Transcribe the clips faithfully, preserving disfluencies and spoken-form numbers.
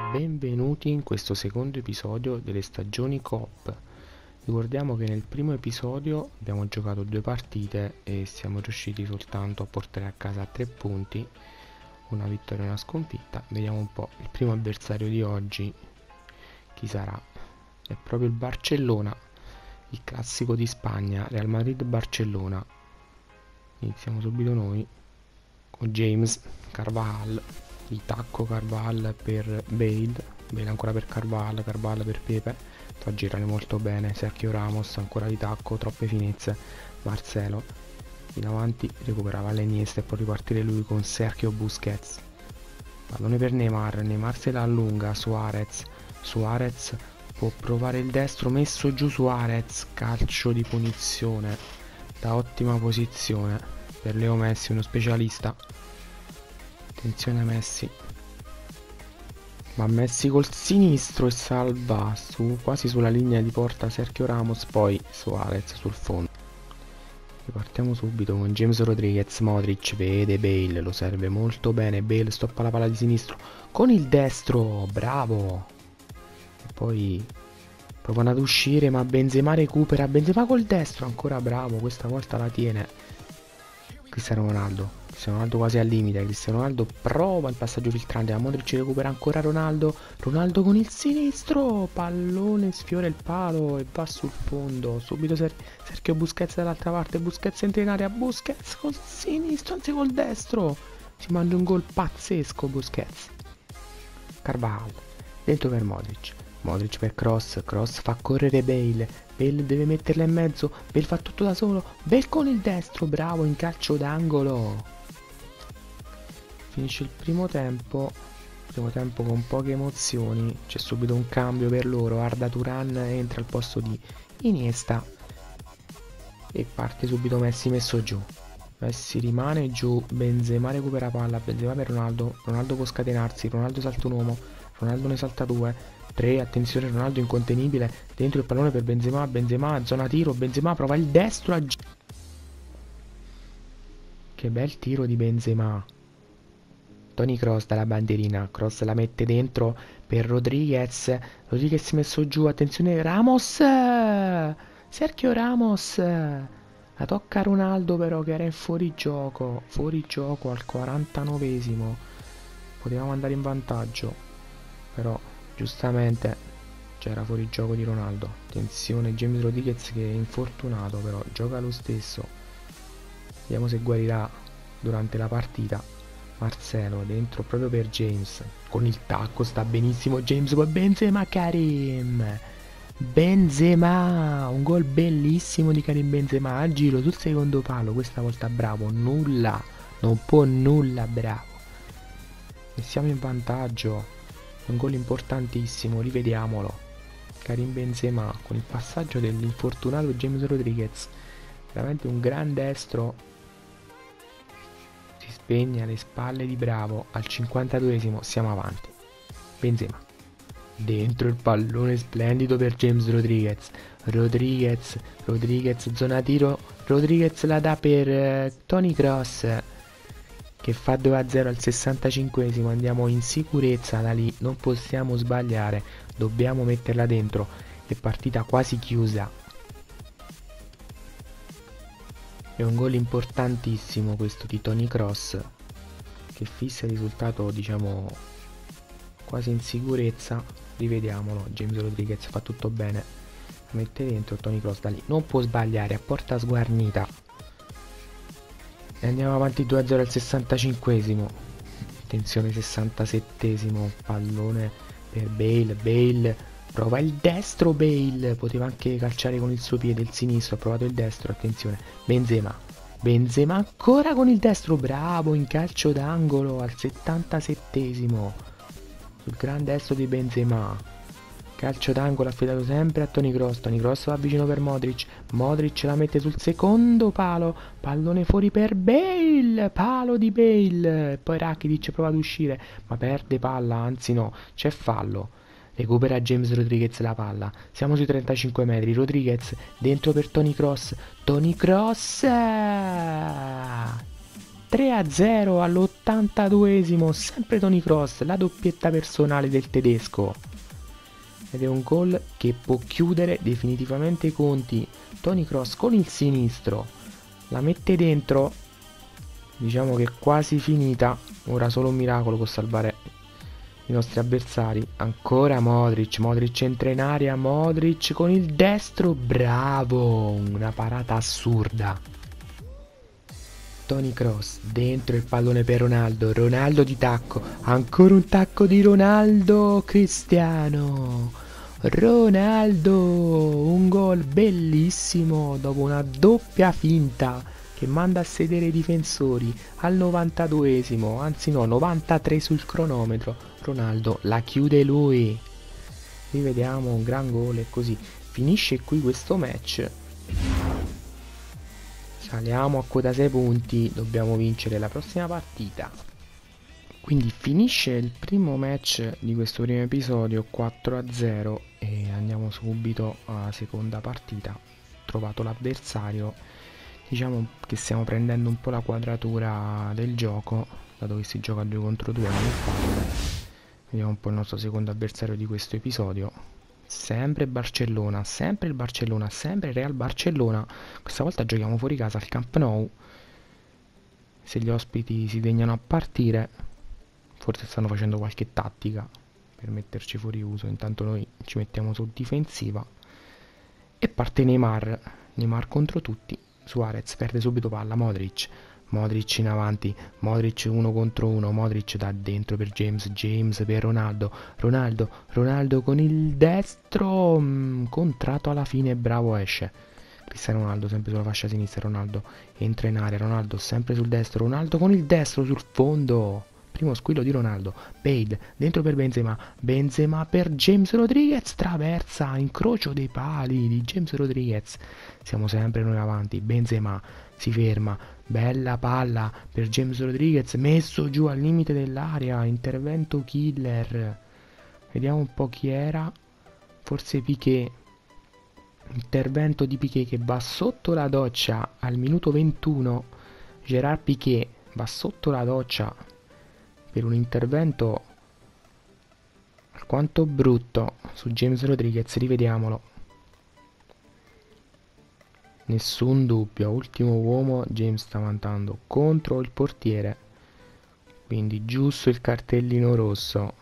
Benvenuti in questo secondo episodio delle stagioni coop. Ricordiamo che nel primo episodio abbiamo giocato due partite e siamo riusciti soltanto a portare a casa tre punti, una vittoria e una sconfitta. Vediamo un po' il primo avversario di oggi chi sarà. È proprio il Barcellona, il classico di Spagna, Real Madrid-Barcellona. Iniziamo subito noi con James Carvajal. Il tacco Carvajal per Bale, Bale ancora per Carvajal, Carvajal per Pepe, fa girare molto bene. Sergio Ramos ancora di tacco, troppe finezze. Marcelo in avanti recuperava l'Iniesta e può ripartire lui con Sergio Busquets. Pallone per Neymar, Neymar se la allunga. Suarez, Suarez può provare il destro, messo giù Suarez, calcio di punizione da ottima posizione per Leo Messi, uno specialista. Attenzione a Messi, ma Messi col sinistro e salva su, quasi sulla linea di porta Sergio Ramos, poi Suarez sul fondo. Ripartiamo subito con James Rodriguez. Modric vede Bale, lo serve molto bene. Bale stoppa la palla di sinistro con il destro, bravo. E poi provano ad uscire, ma Benzema recupera. Benzema col destro, ancora bravo, questa volta la tiene Cristiano Ronaldo. Cristiano Ronaldo quasi al limite. Cristiano Ronaldo prova il passaggio filtrante, ma Modric recupera ancora Ronaldo. Ronaldo con il sinistro, pallone sfiora il palo e va sul fondo. Subito Ser Sergio Busquets dall'altra parte. Busquets entra in area. Busquets col sinistro, anzi col destro. Si mangia un gol pazzesco Busquets. Carvajal dentro per Modric. Modric per Cross. Cross fa correre Bale. Bale deve metterla in mezzo. Bale fa tutto da solo. Bale con il destro, bravo, in calcio d'angolo. Finisce il primo tempo. Primo tempo con poche emozioni. C'è subito un cambio per loro. Arda Turan entra al posto di Iniesta e parte subito Messi messo giù. Messi rimane giù. Benzema recupera palla. Benzema per Ronaldo. Ronaldo può scatenarsi. Ronaldo salta un uomo. Ronaldo ne salta due. tre, attenzione, Ronaldo incontenibile. Dentro il pallone per Benzema. Benzema zona tiro. Benzema prova il destro a... Che bel tiro di Benzema. Toni Kroos dalla bandierina, Kroos la mette dentro per Rodriguez, Rodriguez messo giù, attenzione Ramos, Sergio Ramos, la tocca Ronaldo però che era in fuorigioco, fuorigioco al quarantanovesimo, potevamo andare in vantaggio, però giustamente c'era fuorigioco di Ronaldo. Attenzione James Rodriguez che è infortunato però gioca lo stesso, vediamo se guarirà durante la partita. Marcelo dentro proprio per James con il tacco, sta benissimo James con Benzema. Karim Benzema, un gol bellissimo di Karim Benzema a giro sul secondo palo, questa volta bravo, nulla, non può nulla, bravo, e siamo in vantaggio, un gol importantissimo, rivediamolo. Karim Benzema con il passaggio dell'infortunato James Rodriguez, veramente un gran destro. Spegne alle spalle di Bravo al cinquantaduesimo, siamo avanti. Benzema dentro il pallone splendido per James Rodriguez. Rodriguez, Rodriguez zona tiro. Rodriguez la dà per eh, Toni Kroos che fa due a zero al sessantacinquesimo. Andiamo in sicurezza da lì, non possiamo sbagliare, dobbiamo metterla dentro. È partita quasi chiusa. È un gol importantissimo questo di Toni Kroos che fissa il risultato, diciamo, quasi in sicurezza. Rivediamolo, James Rodriguez fa tutto bene, mette dentro Toni Kroos da lì, non può sbagliare, a porta sguarnita. E andiamo avanti due a zero al sessantacinquesimo. Attenzione sessantasettesimo, pallone per Bale. Bale prova il destro, Bale poteva anche calciare con il suo piede, il sinistro, ha provato il destro, attenzione, Benzema, Benzema ancora con il destro, bravo, in calcio d'angolo al settantasettesimo, sul gran destro di Benzema, calcio d'angolo affidato sempre a Toni Kroos. Toni Kroos va vicino per Modric, Modric la mette sul secondo palo, pallone fuori per Bale, palo di Bale, poi Rakitic prova ad uscire, ma perde palla, anzi no, c'è fallo. Recupera James Rodriguez la palla. Siamo sui trentacinque metri. Rodriguez dentro per Toni Kroos. Toni Kroos tre a zero all'ottantaduesimo, sempre Toni Kroos, la doppietta personale del tedesco. Ed è un gol che può chiudere definitivamente i conti. Toni Kroos con il sinistro la mette dentro, diciamo che è quasi finita. Ora solo un miracolo può salvare i nostri avversari. Ancora Modric, Modric entra in area, Modric con il destro, bravo, una parata assurda. Toni Kroos, dentro il pallone per Ronaldo, Ronaldo di tacco, ancora un tacco di Ronaldo, Cristiano, Ronaldo, un gol bellissimo dopo una doppia finta che manda a sedere i difensori al novantaduesimo, anzi no, novantatré sul cronometro. Ronaldo la chiude lui. Rivediamo un gran gol e così finisce qui questo match. Saliamo a quota sei punti, dobbiamo vincere la prossima partita. Quindi finisce il primo match di questo primo episodio quattro a zero e andiamo subito alla seconda partita. Trovato l'avversario, diciamo che stiamo prendendo un po' la quadratura del gioco, dato che si gioca due contro due, non è facile. Vediamo un po' il nostro secondo avversario di questo episodio. Sempre Barcellona, sempre il Barcellona, sempre il Real Barcellona. Questa volta giochiamo fuori casa al Camp Nou. Se gli ospiti si degnano a partire, forse stanno facendo qualche tattica per metterci fuori uso. Intanto noi ci mettiamo su difensiva. E parte Neymar, Neymar contro tutti. Suarez perde subito palla, Modric. Modric in avanti, Modric uno contro uno, Modric da dentro per James, James per Ronaldo, Ronaldo, Ronaldo con il destro, mh, contratto alla fine, bravo, esce. Cristiano Ronaldo sempre sulla fascia sinistra, Ronaldo entra in area, Ronaldo sempre sul destro, Ronaldo con il destro sul fondo, primo squillo di Ronaldo, Bale dentro per Benzema, Benzema per James Rodriguez, traversa, incrocio dei pali di James Rodriguez, siamo sempre noi avanti, Benzema si ferma, bella palla per James Rodriguez, messo giù al limite dell'area, intervento killer. Vediamo un po' chi era, forse Piqué, intervento di Piqué che va sotto la doccia al minuto ventuno, Gerard Piqué va sotto la doccia per un intervento alquanto brutto su James Rodriguez, rivediamolo. Nessun dubbio, ultimo uomo, James sta mandando contro il portiere, quindi giusto il cartellino rosso.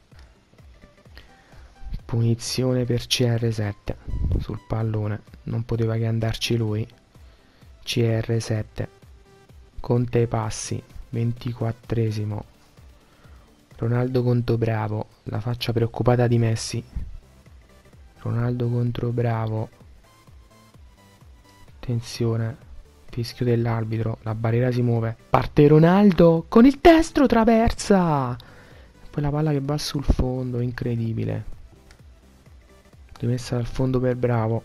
Punizione per C R sette sul pallone, non poteva che andarci lui. C R sette, conta i passi, ventiquattresimo. Ronaldo contro Bravo, la faccia preoccupata di Messi. Ronaldo contro Bravo. Attenzione, fischio dell'arbitro, la barriera si muove, parte Ronaldo con il destro, traversa, poi la palla che va sul fondo, incredibile, rimessa dal fondo per Bravo.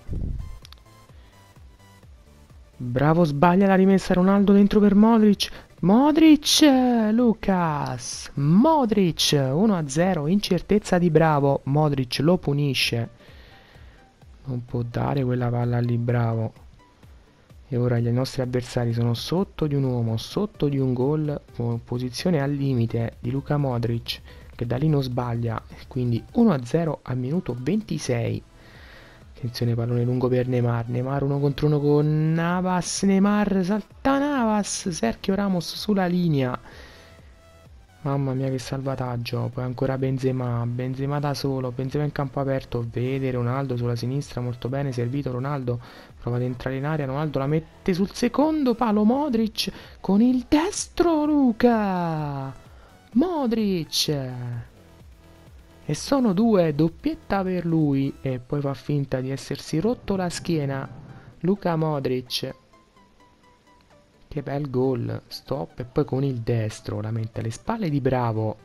Bravo sbaglia la rimessa, Ronaldo dentro per Modric, Modric, Lucas, Modric, uno a zero, incertezza di Bravo, Modric lo punisce, non può dare quella palla lì Bravo. E ora i nostri avversari sono sotto di un uomo, sotto di un gol, con posizione al limite di Luka Modric, che da lì non sbaglia, quindi uno a zero al minuto ventisei. Attenzione, pallone lungo per Neymar, Neymar uno contro uno con Navas, Neymar salta Navas, Sergio Ramos sulla linea. Mamma mia che salvataggio, poi ancora Benzema, Benzema da solo, Benzema in campo aperto, vede Ronaldo sulla sinistra, molto bene, servito Ronaldo, prova ad entrare in area, Ronaldo la mette sul secondo palo, Modric con il destro, Luka, Modric, e sono due, doppietta per lui, e poi fa finta di essersi rotto la schiena, Luka Modric. Che bel gol, stop e poi con il destro la mette alle spalle di Bravo.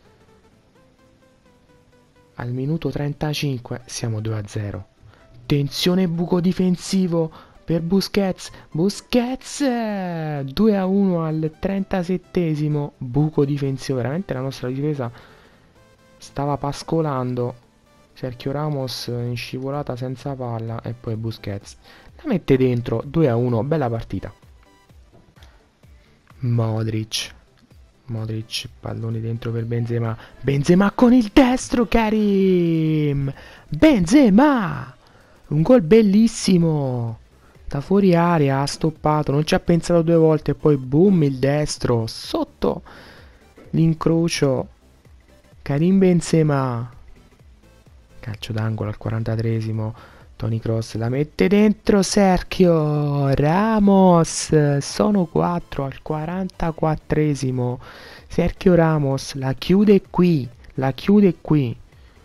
Al minuto trentacinque siamo due a zero. Tensione, buco difensivo per Busquets. Busquets due a uno al trentasettesimo. Buco difensivo, veramente la nostra difesa stava pascolando. Sergio Ramos in scivolata senza palla e poi Busquets la mette dentro. Due a uno, bella partita. Modric. Modric, pallone dentro per Benzema. Benzema con il destro, Karim! Benzema! Un gol bellissimo! Da fuori area, ha stoppato, non ci ha pensato due volte e poi boom, il destro, sotto l'incrocio. Karim Benzema. Calcio d'angolo al quarantatreesimo. Toni Kroos la mette dentro, Sergio Ramos. Sono quattro al quarantaquattresimo. Sergio Ramos la chiude qui, la chiude qui.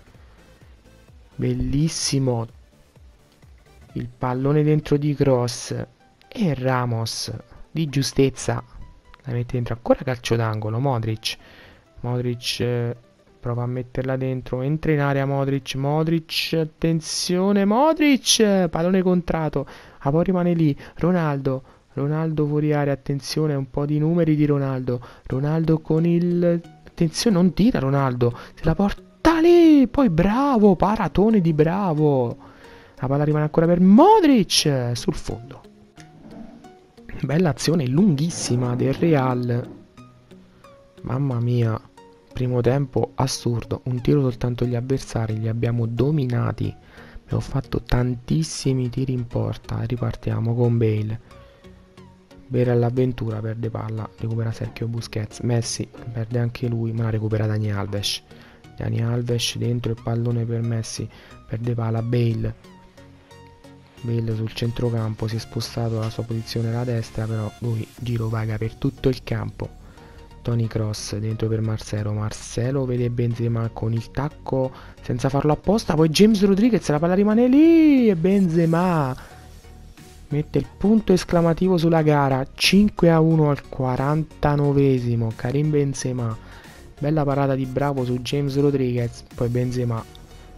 Bellissimo. Il pallone dentro di Kroos e Ramos di giustezza la mette dentro. Ancora calcio d'angolo. Modric. Modric eh, prova a metterla dentro. Entra in area Modric. Modric, attenzione. Modric, pallone contrato. Ah, poi rimane lì. Ronaldo. Ronaldo fuori area. Attenzione, un po' di numeri di Ronaldo. Ronaldo con il... Attenzione, non tira Ronaldo. Se la porta lì. Poi bravo. Paratone di bravo. La palla rimane ancora per Modric sul fondo. Bella azione lunghissima del Real. Mamma mia. Primo tempo assurdo. Un tiro soltanto gli avversari. Li abbiamo dominati. Abbiamo fatto tantissimi tiri in porta. Ripartiamo con Bale. Bale all'avventura. Perde palla. Recupera Sergio Busquets. Messi perde anche lui. Ma la recupera Dani Alves. Dani Alves dentro il pallone per Messi. Perde palla. Bale. Bale sul centrocampo, si è spostato dalla sua posizione alla destra, però lui giro vaga per tutto il campo. Toni Kroos dentro per Marcelo. Marcelo vede Benzema con il tacco senza farlo apposta, poi James Rodriguez, la palla rimane lì e Benzema mette il punto esclamativo sulla gara. Cinque a uno al quarantanovesimo. Karim Benzema, bella parata di bravo su James Rodriguez, poi Benzema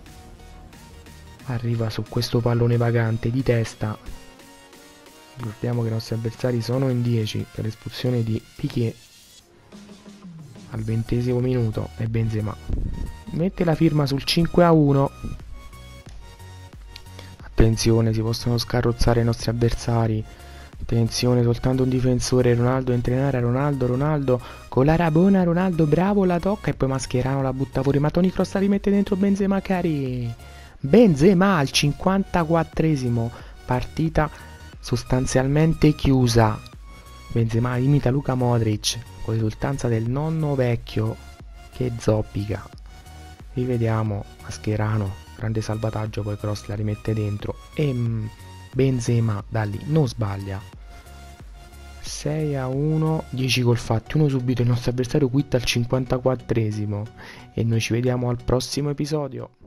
arriva su questo pallone vagante di testa. Ricordiamo che i nostri avversari sono in dieci per l'espulsione di Piqué al ventesimo minuto e Benzema mette la firma sul cinque a uno. Attenzione, si possono scarrozzare i nostri avversari. Attenzione, soltanto un difensore. Ronaldo entra in area. Ronaldo, Ronaldo con la rabona. Ronaldo bravo, la tocca e poi Mascherano la butta fuori. Ma Toni Kroos la rimette dentro. Benzema cari. Benzema al cinquantaquattresimo. Partita sostanzialmente chiusa. Benzema imita Luka Modric con esultanza del nonno vecchio che zoppica. Rivediamo Mascherano, grande salvataggio, poi Kroos la rimette dentro e mm, Benzema da lì non sbaglia. Sei a uno, dieci gol fatti, uno subito. Il nostro avversario quitta al cinquantaquattresimo e noi ci vediamo al prossimo episodio.